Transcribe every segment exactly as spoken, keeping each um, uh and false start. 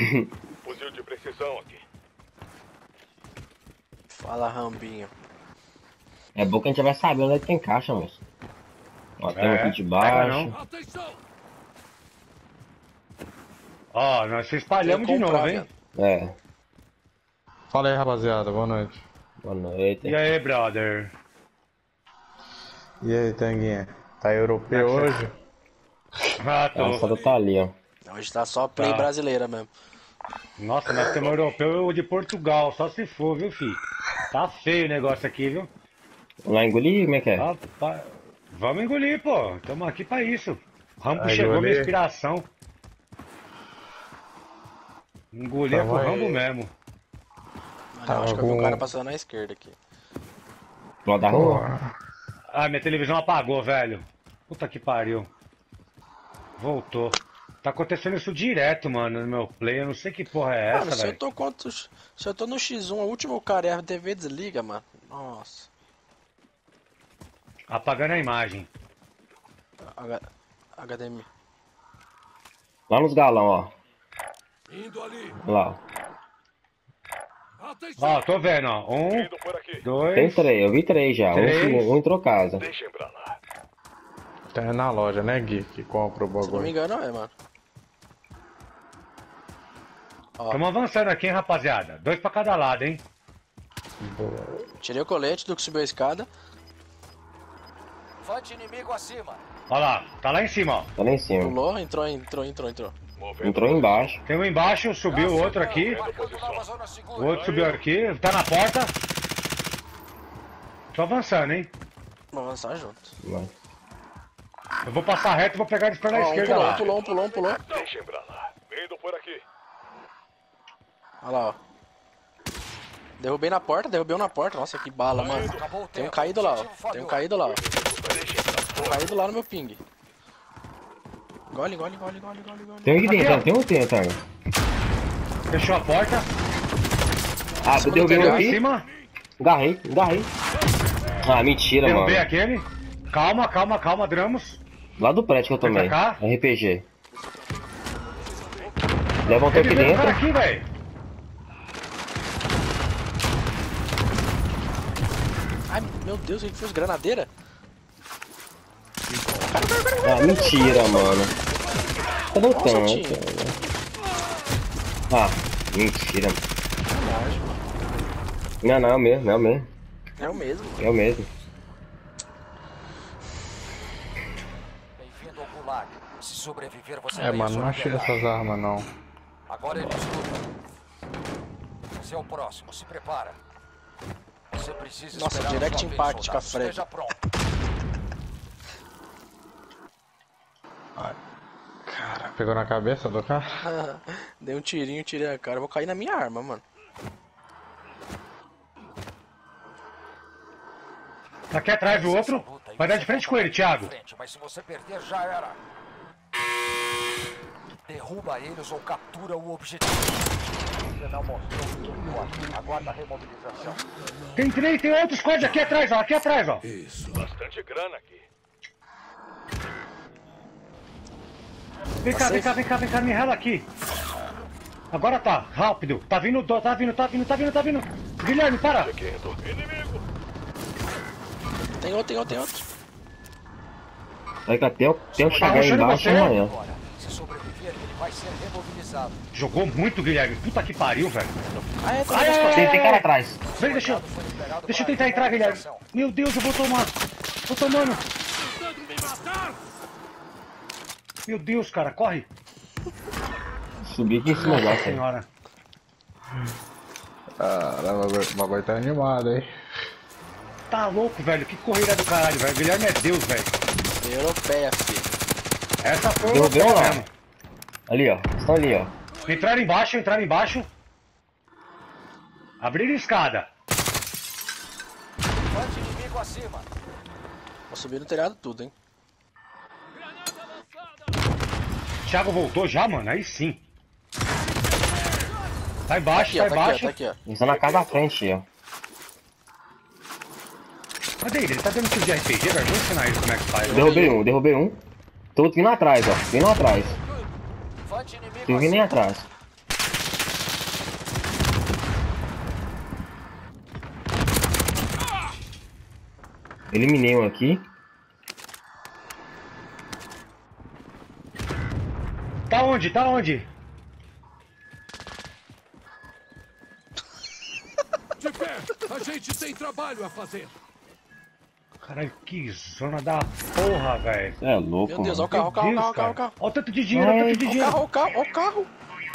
Fuzil de precisão aqui. Fala, Rambinho. É bom que a gente vai saber onde é que tem caixa, moço. Ó, tem um É, aqui de baixo. Ó, nós se espalhamos de novo, hein? É. Fala aí, rapaziada. Boa noite. Boa noite. E aí, brother? E aí, Tanguinha? Tá europeu Nossa. hoje? Ah, tô. Nossa, tá ali, ó. Hoje tá só play Tá. brasileira mesmo. Nossa, nós temos europeu de Portugal, só se for, viu, filho? Tá feio o negócio aqui, viu? Lá engolir, como é que é? Rapaz, vamos engolir, pô. Estamos aqui pra isso. Rambo Vai chegou, engolir? minha inspiração. Engolir é Tá, pro vai. Rambo mesmo. Mano, Tava eu acho que eu vi um com- cara passando na esquerda aqui. Lá da rua? Porra. Ah, minha televisão apagou, velho. Puta que pariu. Voltou. Tá acontecendo isso direto, mano, no meu play. Eu não sei que porra é Mano, essa, se eu velho. tô quantos. Se eu tô no X um, o último cara e a T V desliga, mano. Nossa. Apagando a imagem. H... H D M I. Lá nos galão, ó. Indo ali. Lá. Atenção. Ó, tô vendo, ó. Um, Indo por aqui. dois. Tem três, eu vi três já. Um, Três. um entrou casa. Deixem pra lá. Tá na loja, né, Gui? Que compra o Se não me bagulho. engano, é, mano. Ó, Estamos avançando aqui, hein, rapaziada. Dois pra cada lado, hein? tirei o colete do que subiu a escada. Vante inimigo acima. Ó lá, tá lá em cima, ó. Tá lá em cima. Pulou, entrou, entrou, entrou, entrou. Movendo. Entrou embaixo. Tem um embaixo, subiu o outro aqui. Marcando nova zona segura. O outro subiu aqui, tá na porta. Tô avançando, hein? Vamos avançar junto. Vai. Eu vou passar reto e vou pegar eles pela Ó, um esquerda pulou, lá. um pulou, um pulou, um pulou. Deixem pra lá. Indo por aqui. Olha lá, ó. Derrubei na porta, derrubei um na porta. Nossa, que bala, mano. Acabou o Tem um tempo. caído lá, ó. Objetivo Tem um falhou. caído lá, ó. Deixem pra Tem um caído lá no meu ping. Engole, engole, engole, engole, engole, engole. Tem um aqui Aqui, dentro, ó. ó. Tem um aqui dentro, ó. Fechou a porta. Ah, Cima deu do bem telhado. Em aqui. cima. Agarrei, agarrei. Ah, mentira, Derrubei mano. aquele. Calma, calma, calma, Dramos. Lá do prédio que eu Vem tomei. pra cá. R P G. Levantou aqui Ele veio o cara dentro. aqui, velho. Ai, meu Deus, ele fez granadeira? Ah, mentira, mano. Cadê o Nossa, tanto? tinha. Ah, mentira. Não, não, é o mesmo, é o mesmo. É o mesmo. É o mesmo. Bem-vindo ao Gulag. Se sobreviver, você É, ganha mano, sua não achei liberdade. essas armas, não. Agora eles lutam. Você é o próximo, se prepara. Você precisa Nossa, esperar a direct sua vez, impact com a soldado. frega. Esteja pronto. Cara, pegou na cabeça do cara? Dei um tirinho, tirei a cara. Eu vou cair na minha arma, mano. Tá aqui atrás do outro. Vai dar de frente com ele, Thiago. Frente, mas se você perder, já era. Derruba eles ou captura o objetivo. Você não mostrou tudo aqui. Aguarda a remobilização. Tem três, tem outro squad aqui atrás, ó. Aqui atrás, ó. Bastante grana aqui. Vem cá, vem cá, vem cá, vem cá, me rela aqui. Agora tá, rápido. Tá vindo, tá vindo, tá vindo, tá vindo, tá vindo. Guilherme, para. Seguindo. Inimigo. Tem outro, tem outro, tem outro. Aí que tem, tem um Tá chegar aí rushando embaixo você? amanhã. Agora, se sobreviver, ele vai ser remobilizado. Jogou muito, Guilherme. Puta que pariu, velho. Ah, é, tem Ai, dois ai, pra- Tem, tem cara atrás. Vem, deixa eu, Foi liberado deixa eu para tentar entrar, Guilherme. Meu Deus, eu vou tomar. Tô tomando. Meu Deus, cara, corre. Subi aqui em cima já, Nossa cara. senhora. Ah, o bagulho- o bagulho tá animado, hein? Tá louco, velho. Que corrida do caralho, velho. Guilherme é Deus, velho. Europeia, filho. Essa foi o Derrubei um lá. mesmo. Ali, ó. Estão ali, ó. Entraram embaixo, entraram embaixo. Abriram escada. Vante inimigo acima. Vou subir no telhado tudo, hein. Thiago voltou já, mano? Aí sim. Tá embaixo, Aqui, ó, tá tá aqui, ó, embaixo. tá aqui, ó. Eles estão na casa da frente, ó. Cadê ele? Ele tá dando tiro de R P G, velho? Vou ensinar ele como é que faz. Derrubei um, derrubei um. Tô vindo atrás, ó. Vindo atrás. Vante inimigo Tô vindo nem acima. atrás. Eliminei um aqui. Tá onde? Tá onde? De pé, a gente tem trabalho a fazer. Caralho, que zona da porra, velho. Você é louco, Meu Deus, mano. olha o carro, olha o carro, Meu olha o Deus, carro, olha o cara. carro. Olha o tanto de dinheiro, olha o tanto de Olha o dinheiro. carro, olha o carro, olha o carro.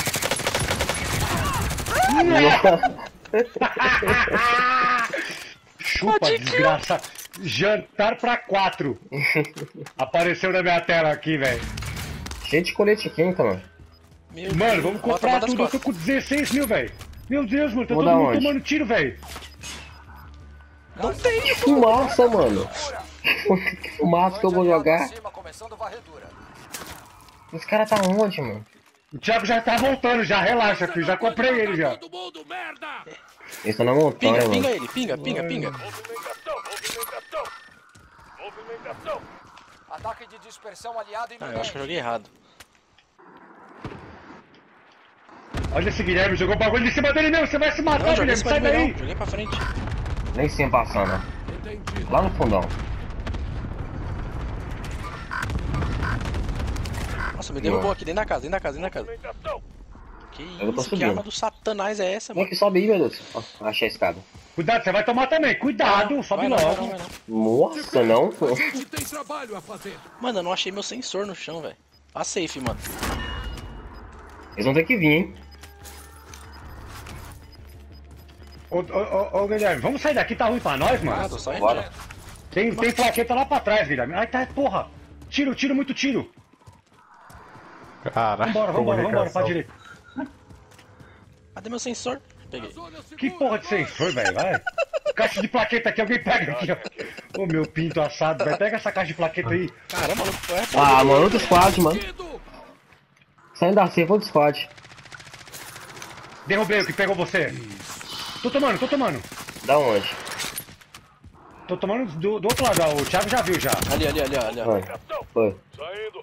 Chupa, desgraça. Jantar pra quatro. Apareceu na minha tela aqui, velho. Cheio de colete quente, mano. Meu Mano, Deus. vamos Bota, comprar bota as tudo. Eu tô costas. com dezesseis mil, velho. Meu Deus, mano, tá Vou todo dar mundo onde? tomando tiro, velho. Não tem. Fumaça, mano. Que fumaça que eu vou jogar? Acima, começando varredura. Esse cara tá onde, mano? O Thiago já tá voltando, já relaxa, filho. Já comprei ele já. Todo mundo, merda! Eles tá na montanha, Pinga, mano. pinga ele, pinga, pinga, pinga. Movimentação, movimentação. Movimentação. Ataque de dispersão aliado Ah, eu acho que eu iminente. joguei errado. Olha esse Guilherme, jogou o bagulho em cima dele mesmo. Você vai se matar, Não, joguei em Guilherme. cima Sai de mim daí. não. Joguei pra frente. Nem sem passando, ó. Entendido. Lá no fundão. Nossa, me derrubou aqui dentro da casa, dentro da casa, dentro da casa. Movimentação. Que Eu tô isso, que subindo. arma do satanás é essa, Vem mano? que sobe aí, meu Deus. Ó, achei a escada. Cuidado, você vai tomar também. Cuidado, sobe Vai não, vai logo. não, vai não. Nossa, não. A gente tem trabalho a fazer. Mano, eu não achei meu sensor no chão, velho. Tá safe, mano. Eles vão ter que vir, hein? Ô, ô, ô, ô, Guilherme, vamos sair daqui, tá ruim pra nós, Ah, mano. tô saindo. Bora. Tem, tem plaqueta lá pra trás, Guilherme. Ai, tá, porra. Tiro, tiro, muito tiro. Caralho. Vambora, vambora, vambora, pra comunicação. direita. Cadê meu sensor? Peguei. Zona segura. Que porra de sensor, velho, vai. Caixa de plaqueta aqui, alguém pega aqui, ó. Ô, meu pinto assado, velho. Pega essa caixa de plaqueta aí. Caramba, maluco. É, pô. Ah, mano, outro squad, mano. Bandido! Saindo da cerca, outro squad. Derrubei o que pegou você. Tô tomando, tô tomando. Da onde? Tô tomando do, do outro lado, ó. O Thiago já viu já. Ali, ali, ali, ali. ó. Foi. Foi. Saindo.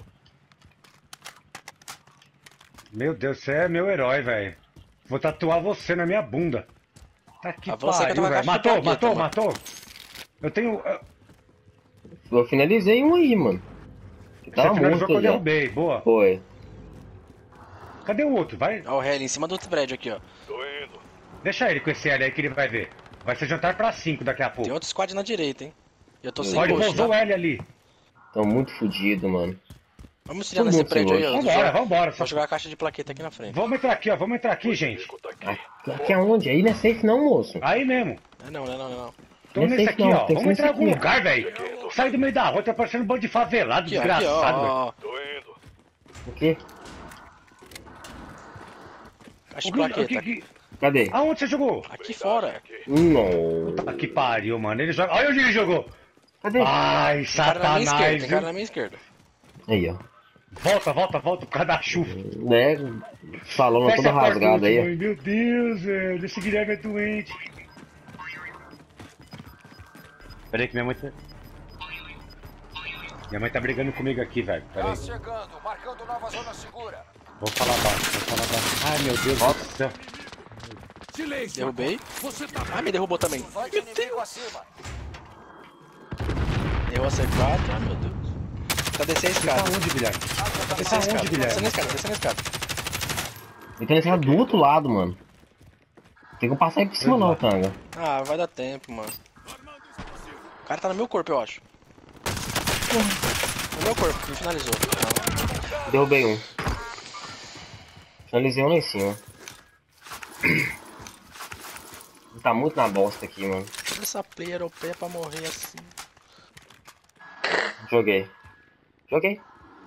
Meu Deus, você é meu herói, velho. Vou tatuar você na minha bunda. Tá que Avança que eu tô pariu, com a velho. caixa de Matou, plaqueta, matou, mano. matou. Eu tenho... eu- Eu finalizei um aí, mano. Que Você tava finalizou morto que eu já. derrubei, boa. Foi. Cadê o outro? Vai, Ó, o Heli em cima do outro prédio aqui, ó. Tô indo. deixa ele com esse L aí que ele vai ver. Vai ser jantar pra cinco daqui a Tem pouco. outro squad na direita, hein. Eu tô sem Olha, ele post, pousou o tá? L ali. Tão muito fudido, mano. Vamos tirar Todo nesse mundo prédio aí, sem ó. Vambora, vambora. Só... Vou jogar a caixa de plaqueta aqui na frente. Vamos entrar aqui, ó. Vamos entrar aqui, gente. Tá aqui. Aqui, aqui aonde? Aí não é safe não, moço. Aí mesmo. É não, não, é não, não, é não. Tô Não é nesse safe aqui, não, ó. tem que Vamos ser entrar em algum aqui. lugar, velho. Sai do meio da rua, tá parecendo um bando de favelado, Aqui, ó, aqui, ó, desgraçado, velho. ó, ó. Tô indo. O quê? Caixa de O que- o plaqueta. que- que- Cadê? Aonde você jogou? Aqui fora. Não. Tá que pariu, mano. Ele joga. Olha onde ele jogou. Cadê? Ai, Tem cara na minha esquerda, satanás, tem cara viu? na minha esquerda. Aí, ó. Volta, volta, volta por causa da chuva. Né? Falando Fecha todo a porta, rasgado aí, ó. mãe. Meu Deus, velho. Esse Guilherme é doente. Peraí que minha mãe tá... Minha mãe tá brigando comigo aqui, velho. Peraí. Gás chegando, marcando nova zona segura. Vou falar baixo, vou falar baixo. Ai, meu Deus do céu. Silêncio. Derrubei. Você tá Ah, me derrubou também. Infante inimigo acima. Errou a C quatro. Ah, meu Deus. Tá descendo a Tá escada. onde, Guilherme? Tá descendo a Tá escada. onde, Guilherme? Descendo a escada, descendo a escada. Ele tem que estar do outro lado, mano. Tem que passar aí por cima não, Tanga. Ah, vai dar tempo, mano. O cara tá no meu corpo, eu acho. No meu corpo, me finalizou. Não. Derrubei um. Finalizei um lá em cima. Tá muito na bosta aqui, mano. Essa play europeia pra morrer assim. Joguei. Joguei.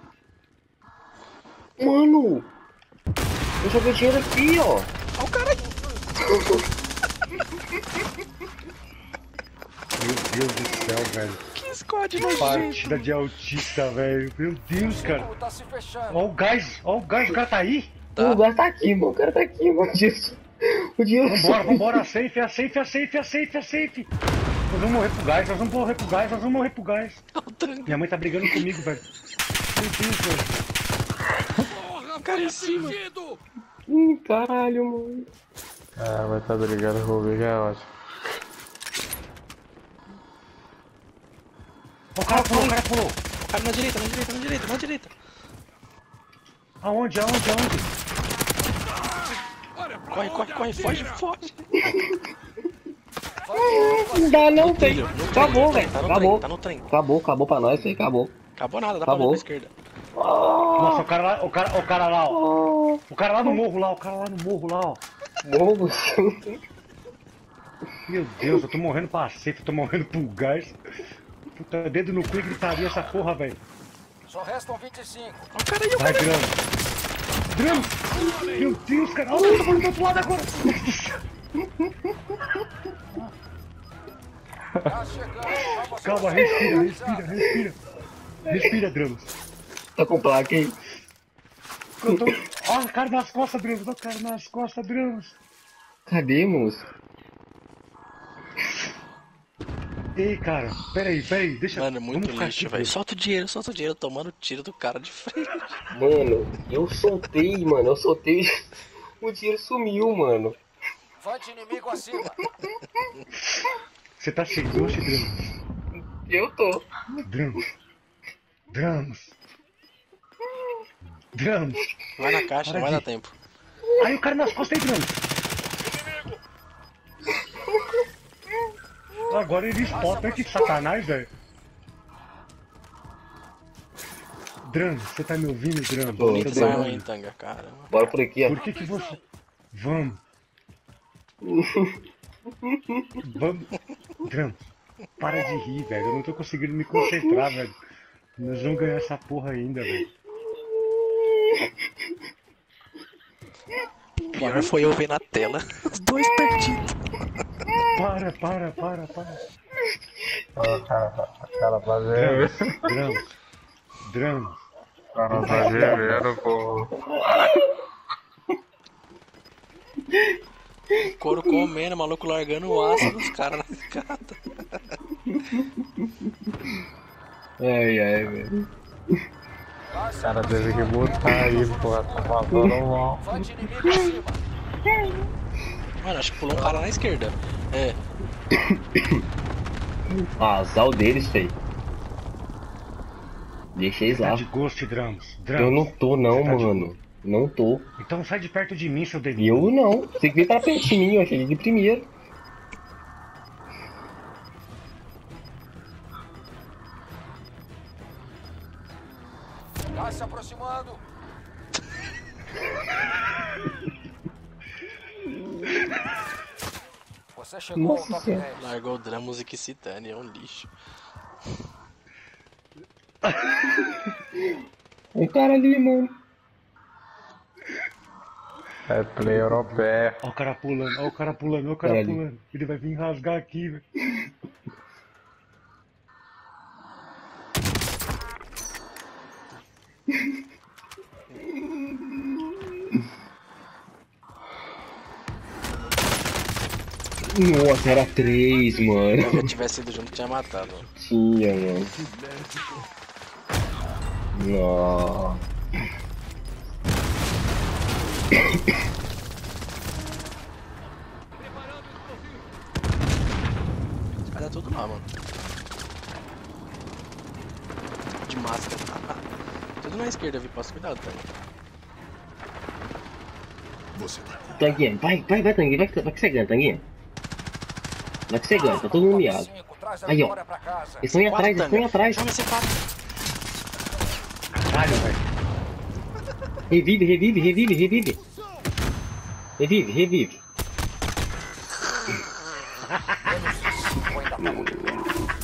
Mano! Eu joguei dinheiro aqui, ó. Ó o cara aí. Meu Deus do céu, velho. Que squad nojento. Partida de autista, velho. Meu Deus, cara. O tá se fechando. Ó o gás, ó o gás, o cara tá aí. O lugar tá aqui, mano. O cara tá aqui, mano. Disso. O dinheiro. Vambora, vambora, a safe, a safe, a safe, a safe, a safe. Nós vamos morrer pro gás, nós vamos morrer pro gás, nós vamos morrer pro gás. Ó o tranco. Minha mãe tá brigando comigo, velho. Meu Deus, velho. Porra, cara em foi cima. atingido. Ih, caralho, mano. Ah, vai tá brigando comigo, é ótimo. O cara pulou, o cara pulou. O cara na direita, na direita, na direita, na direita. Aonde, aonde, aonde? Olha pra Corre, onde corre, corre, foge, atira. foge. Não dá não, tem. Trilho, no trem, Acabou, no trem, velho. Tá no Acabou. trem, tá no trem. Acabou, acabou pra nós, velho. Acabou. Acabou nada, dá Acabou. pra ver pra esquerda. Nossa, o cara lá, o cara, o cara lá, ó. O cara lá no morro lá, o cara lá no morro lá, ó. Morro. Meu Deus, eu tô morrendo pra seca, eu tô morrendo pro gás. Puta, dedo no cu e gritaria essa porra, velho. Só restam vinte e cinco. Ó, o cara aí, o Vai, cara aí. Drama. Drama. Meu Deus, cara. Olha o que tá falando do outro lado agora. Tá chegando. Vamos Calma, respira, respira, respira. Respira, Drama. Tá com placa, hein? Eu tô... Ó, o cara nas costas, Drama. Ó, o cara nas costas, Drama. Cadê, moço? Ei, cara, peraí, peraí, deixa... Mano, é muito vamos ficar lixo, aqui, velho. Drama. Solta o dinheiro, solta o dinheiro, tomando tiro do cara de frente. Mano, eu soltei, mano. Eu soltei. O dinheiro sumiu, mano. Vante inimigo acima. Você tá sem doce, Drama? Eu tô. Drama. Drama. Drama. Vai na caixa, não vai dar tempo. Aí o cara nas costas aí, Drama. Agora ele spota, que satanás, velho. Dram, você tá me ouvindo, Dram? Tô, Bonita tô essa arma bem. aí, Tanga, caramba. Bora por aqui, ó. Por que que você... Vamos. Vamos. Dram, para de rir, velho. Eu não tô conseguindo me concentrar, velho. Nós vamos ganhar essa porra ainda, velho. Pior foi eu ver na tela os dois perdidos. Para, para, para, para. O cara, o cara fazer. Dram, Dram. O cara fazer vendo, pô. Couro comendo, maluco largando o aço dos caras na escada. Ai, ai, velho. O cara teve que botar aí, porra. Tá faltando mal. Vante inimigo acima. Mano, acho que pulou um cara na esquerda. É, Ah, azar o deles, feio. Deixa eles Tá lá. de gosto, Drams. Eu não tô, não, Você tá de mano. Não tô. Então sai de perto de mim, seu delírio. Eu não. Você tem que vir pra perto de mim, eu cheguei de primeiro. Tá se aproximando. Você chegou ao Nossa top Senhora. dez. largou o drama Musicicitane, é um lixo. Um cara ali, mano. É play europeu. Ó o cara pulando, ó o cara pulando, ó o cara Caralho. pulando. Ele vai vir rasgar aqui, velho. Nossa, era três, Se mano. eu tivesse ido junto, tinha matado. Tinha, mano. Nossa. Vai dar tudo lá, mano. De máscara. Tudo na esquerda, vi. Posso cuidado, tá? Você tá com Tanguinha, vai, vai, vai, Tanguinha. Vai, que- vai que você ganha, Tanguinha. Vai que você ganha, tá todo mundo miado. Cinco, traz a Aí, ó. vitória pra casa. Eles estão aí atrás, eles estão aí atrás. Chama esse quatro. Caralho, velho. Revive, revive, revive, revive. Revive, revive. Cinco ainda tá muito bem.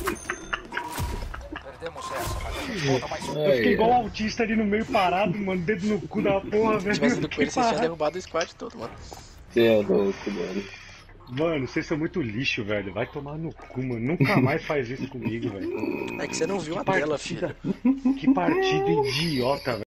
Perdemos essa, mas a gente volta mais um. Eu fiquei igual autista ali no meio parado, mano. Dedo no cu da porra, Se velho. tivesse ido com ele, Que você tinha parada. derrubado o squad todo, mano. Você é louco, mano. Mano, vocês são muito lixo, velho. Vai tomar no cu, mano. Nunca mais faz isso comigo, velho. É que você não viu Que a tela, filho. partida, que partida idiota, velho.